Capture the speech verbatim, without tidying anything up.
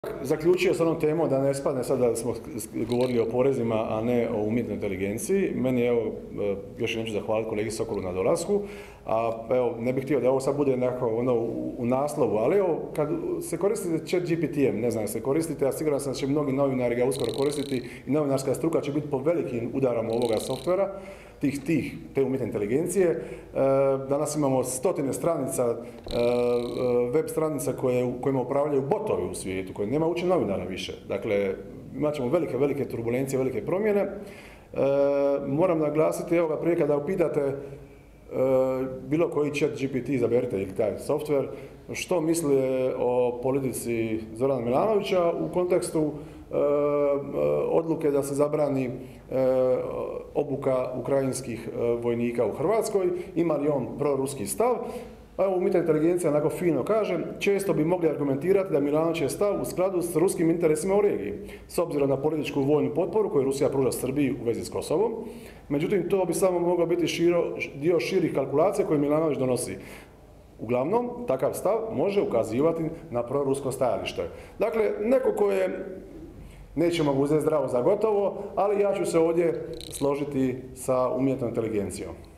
Zaključio s onom temom da ne spadne sad da smo govorili o porezima, a ne o umjetnoj inteligenciji. Meni, evo, još neću zahvaliti kolegi Sokolu na dolasku, a evo, ne bih htio da ovo sad bude nekako ono u, u naslovu, ali evo, kad se koristite chat G P T-em, ne znam, se koristite, a siguran sam da će mnogi novinari ga uskoro koristiti i novinarska struka će biti po velikim udarom ovoga softvera, tih, tih, te umjetne inteligencije. E, danas imamo stotine stranica, e, web stranica koje, kojima upravljaju botovi u svijetu, koje nema uopće novinara više. Dakle, imat ćemo velike, velike turbulencije, velike promjene. E, moram naglasiti, evo ga prije kada upitate e, bilo koji chat G P T, izaberite ili taj softver, što misli o politici Zorana Milanovića u kontekstu e, odluke da se zabrani e, obuka ukrajinskih vojnika u Hrvatskoj, ima li on proruski stav. Evo, umjetna inteligencija onako fino kaže, često bi mogli argumentirati da Milanović je stav u skladu s ruskim interesima u regiji, s obzirom na političku vojnu potporu koju Rusija pruža Srbiji u vezi s Kosovom. Međutim, to bi samo moglo biti širo, dio širih kalkulacija koje Milanović donosi. Uglavnom, takav stav može ukazivati na prorusko stajalište. Dakle, neko ko je, nećemo ga uzeti zdravo za gotovo, ali ja ću se ovdje složiti sa umjetnom inteligencijom.